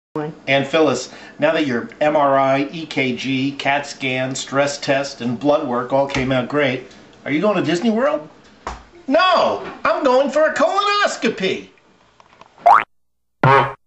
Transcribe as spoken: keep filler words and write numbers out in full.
And Phyllis, now that your M R I, E K G, CAT scan, stress test, and blood work all came out great, are you going to Disney World? No! I'm going for a colonoscopy!